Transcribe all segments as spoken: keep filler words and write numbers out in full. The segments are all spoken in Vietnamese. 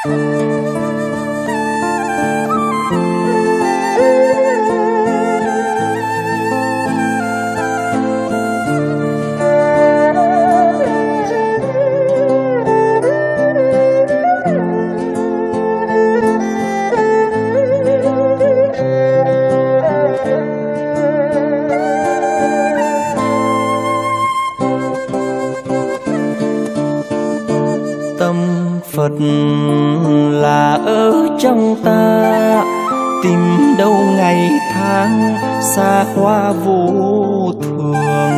Phật là ở trong ta, tìm đâu ngày tháng xa hoa vô thường.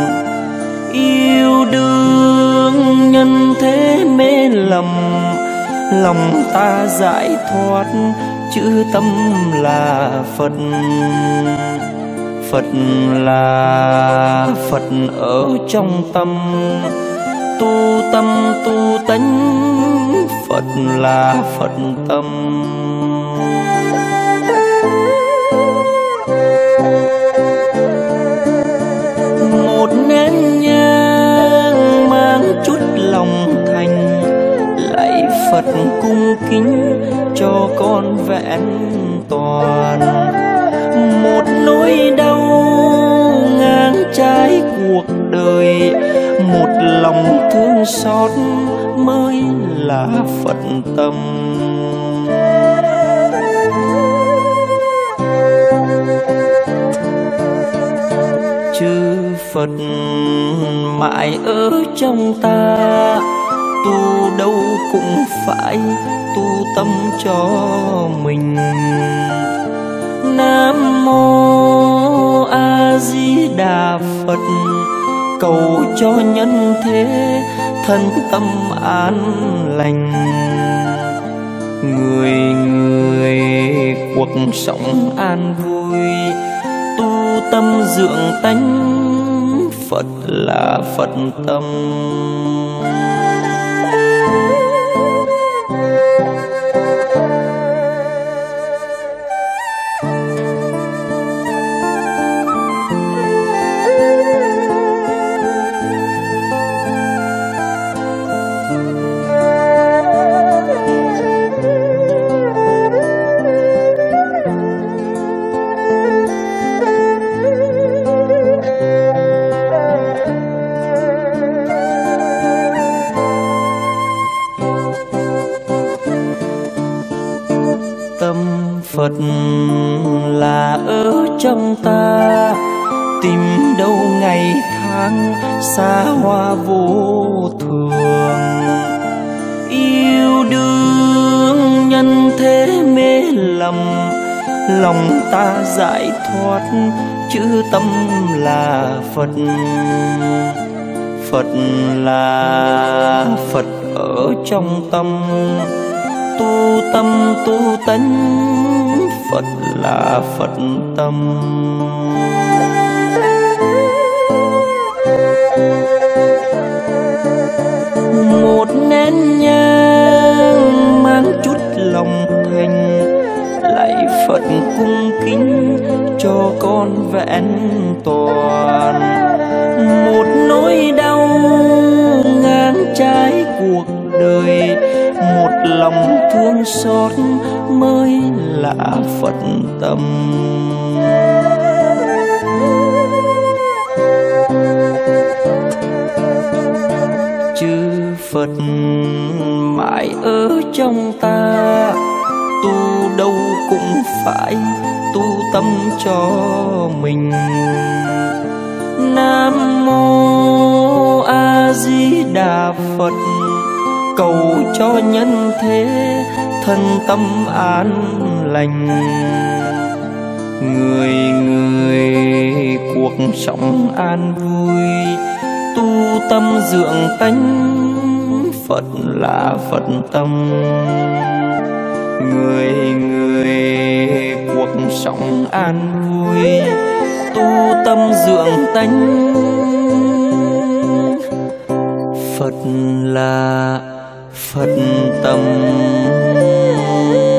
Yêu đương nhân thế mê lầm, lòng ta giải thoát chữ tâm là Phật. Phật là Phật ở trong tâm, tu tâm tu tánh, Phật là Phật tâm. Một nén nhang mang chút lòng thành, lạy Phật cung kính cho con vẹn toàn. Một nỗi đau ngang trái cuộc đời, một lòng thương xót mới là Phật tâm. Chư Phật mãi ở trong ta, tu đâu cũng phải tu tâm cho mình. Nam mô A Di Đà Phật, cầu cho nhân thế thân tâm an lành. Người người cuộc sống an vui, tu tâm dưỡng tánh, Phật là Phật tâm. Phật là ở trong ta, tìm đâu ngày tháng xa hoa vô thường. Yêu đương nhân thế mê lầm, lòng ta giải thoát chữ tâm là Phật. Phật là Phật ở trong tâm, tu tâm tu tánh, Phật là Phật tâm. Một nén nhang mang chút lòng thành, lạy Phật cung kính cho con vẹn toàn. Một nỗi đau ngang trái cuộc đời, một lòng thương xót mới là Phật tâm. Chư Phật mãi ở trong ta, tu đâu cũng phải tu tâm cho mình. Nam mô A Di Đà Phật, cầu cho nhân thế thân tâm an lành. Người người cuộc sống an vui, tu tâm dưỡng tánh, Phật là Phật tâm. Người người cuộc sống an vui, tu tâm dưỡng tánh, Phật là Phật tâm.